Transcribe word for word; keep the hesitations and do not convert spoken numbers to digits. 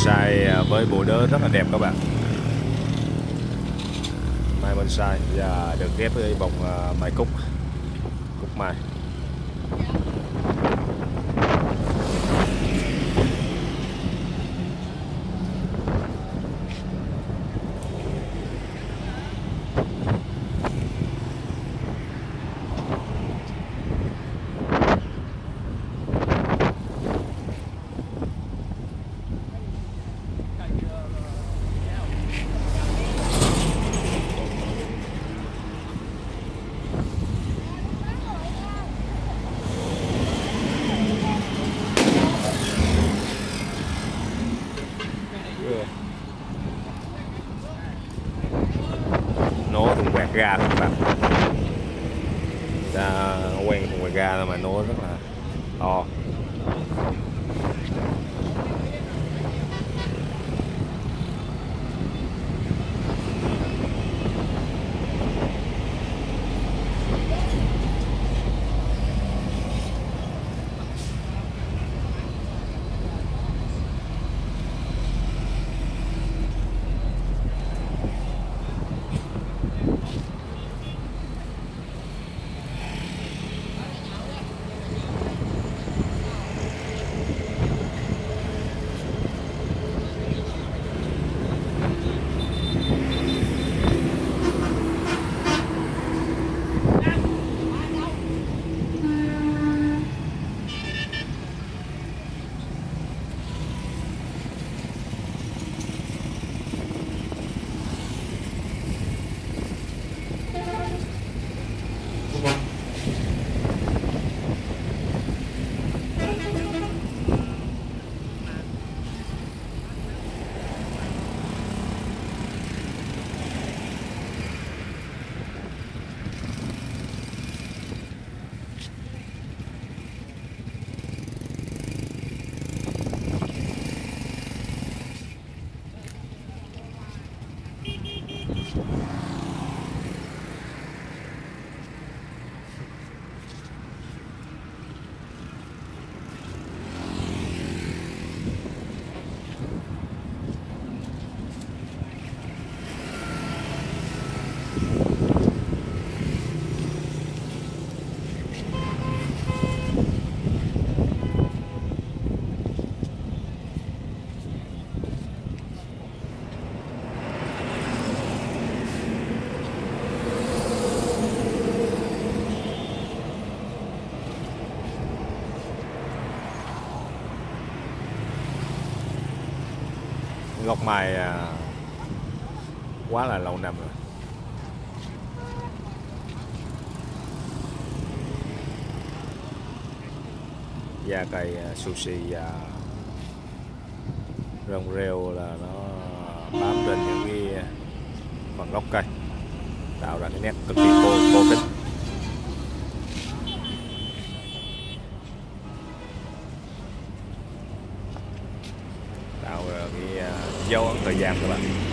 bonsai với bộ đớ rất là đẹp các bạn. Mai bonsai và được ghép với bông mai cúc, cúc mai. Nổ thùng quẹt ga các bạn, ta quen thùng quẹt ga thôi mà nổ rất là to. Gốc mai à, quá là lâu năm rồi. Da cây sushi và rong rêu là nó bám trên những cái phần gốc cây, tạo ra cái nét cực kỳ cô cô kính. Tạo ra cái dấu ấn thời gian các bạn.